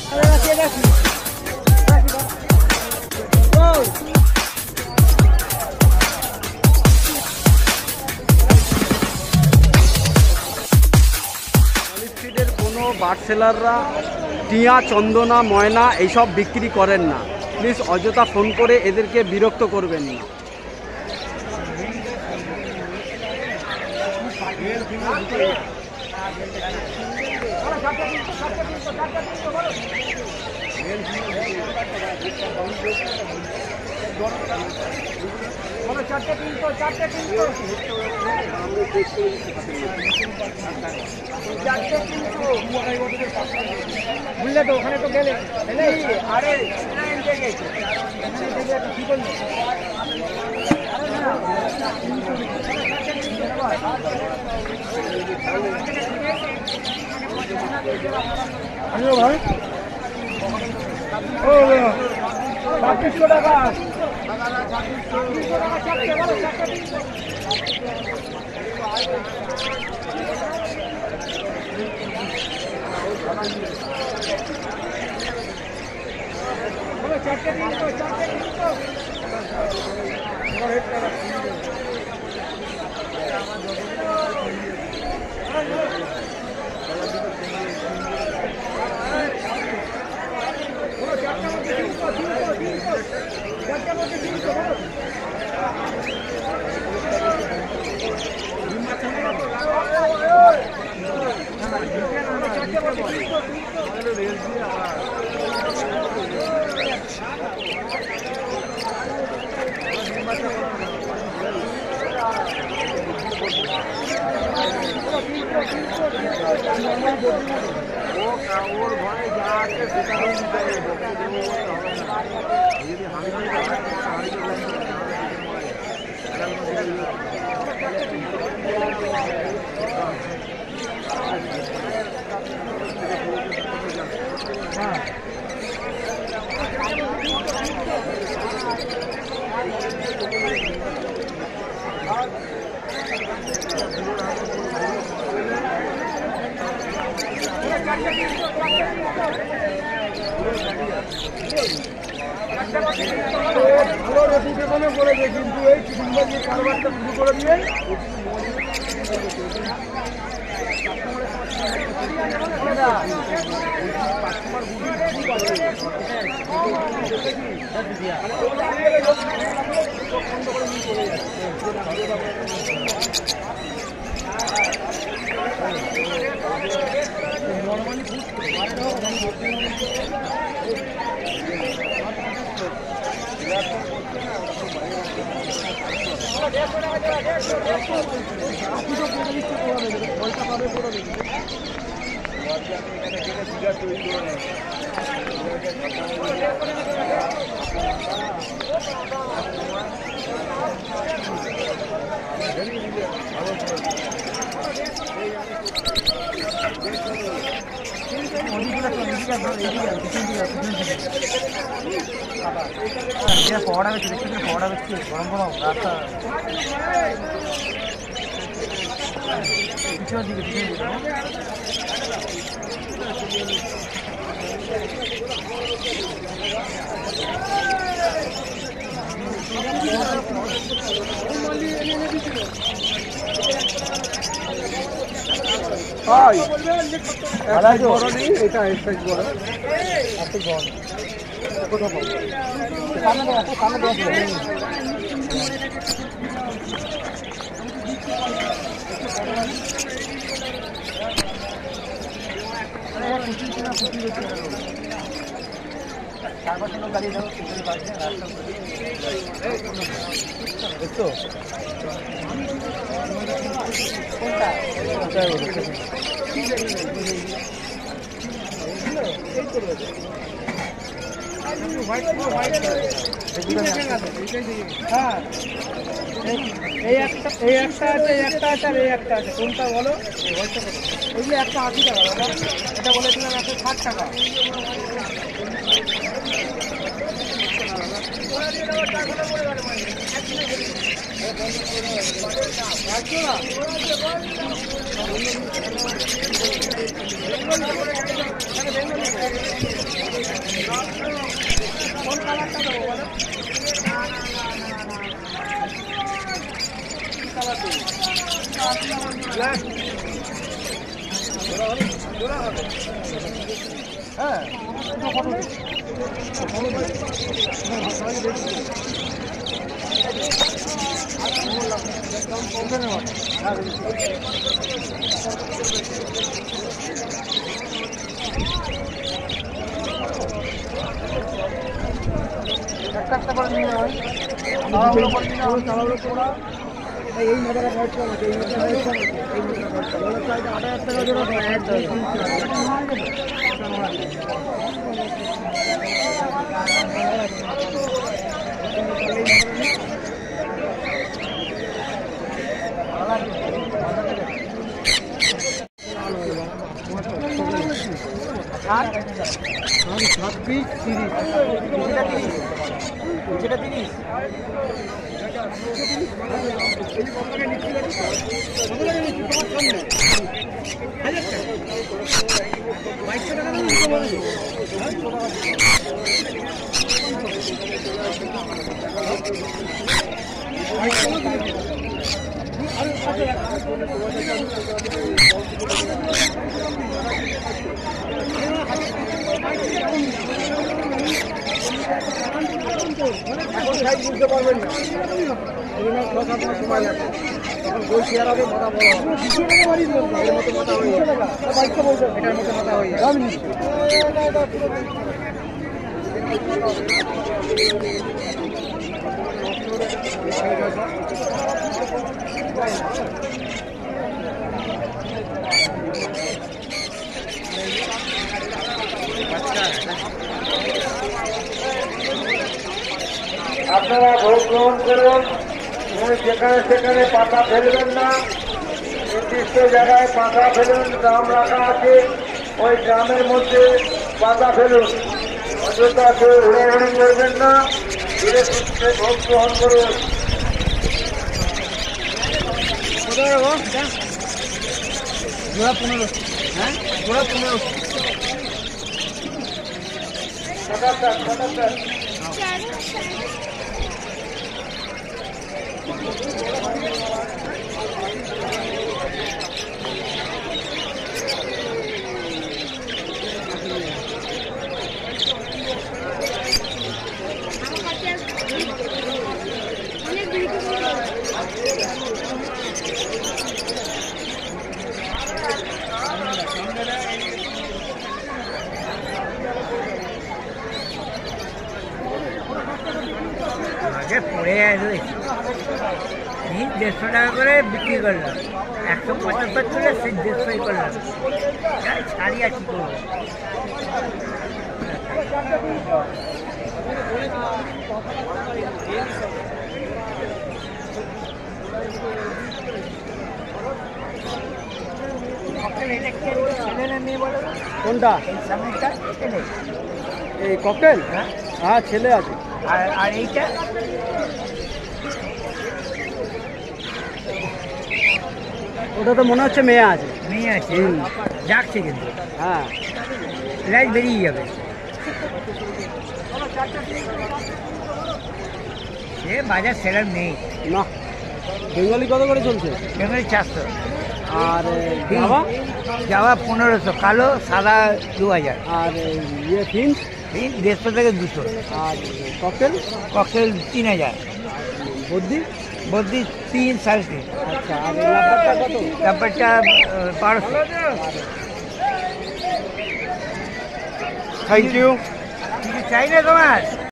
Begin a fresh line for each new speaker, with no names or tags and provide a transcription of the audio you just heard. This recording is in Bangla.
কোনো বার্ড সেলাররা টিয়া, চন্দনা, ময়না এইসব বিক্রি করেন না। প্লিজ অযথা ফোন করে এদেরকে বিরক্ত করবেন না।
বুঝলে তো ওখানে তো গেলে আরে ভাই ও 2600 টাকা ওর ঘরে যা আছে সেটা ভালো রেপুটেশনে করেছে, কিন্তু এই চিন্তার কারবারটা শুরু করে দিয়ে পড়া বেশি দেখছি, পড়া বেশি গরম গরম রাস্তা পিছনের দিকে এটা কোথাও গাড়ি যাবো দেখছো হ্যাঁ এই একটা আছে, একটা আছে, আর এই একটা আছে। কোনটা বলো? ওইগুলো একটা 80 টাকা দাদা, এটা বলেছিলাম 160 টাকা। হ্যাঁ একটা করে নিয়ে হয় তাড়াহুড়ো করে নিয়ে হয় তাড়াহুড়ো করা এই মোটাটা খরচ কম আছে এই মোটাটা খরচ কম আছে এই মোটাটা খরচ কম আছে 8,000 টাকা জোড়া 1 2 বুঝতে পারবেন না সময় লাগবে তখন বই শেয়ার হবে মোটা বড় এর মতো মোটা হয়ে যাবে এটার মতো মোটা হয়ে যাবে আপনারা ভোট গ্রহণ করুন যেখানে সেখানে পাতা ফেলবেন না নির্দিষ্ট জায়গায় পাতা ফেলুন ড্রাম রাখা আছে ওই ড্রামের মধ্যে পাতা ফেলুন অযথা কেউ হুড়াহুড়ি করবেন না ধীরে সুস্থে ভোট গ্রহণ করুন জোড়া 15 হ্যাঁ জোড়া 15
আগে পড়ে রয়েছে 150 টাকা করে বিক্রি করলাম 175 তুলে সেই 150 করলাম ছাড়ি আর কি করবো
কোনটা এই ককটেল হ্যাঁ ছেলে আছে
আর এইটা
ওটা তো মনে হচ্ছে মেয়ে আছে
মেয়ে আছে যাচ্ছে কিন্তু
হ্যাঁ
লাইট বেরিয়ে যাবে সে বাজার সেরার নেই
না বেঙ্গলি কত করে চলছে
বেঙ্গলি 400
আর জাভা
যাওয়া 1500 কালো সাদা 2000
আর ইয়ে ফিন্স
150 থেকে 200
আর ককটেল
ককটেল 3000
বদ্দি
বদ্রি 3 3.5
আচ্ছা আর লাভবারটা কত
ব্যাপারটা 1200
থ্যাংক ইউ
কিছু চাই না তোমার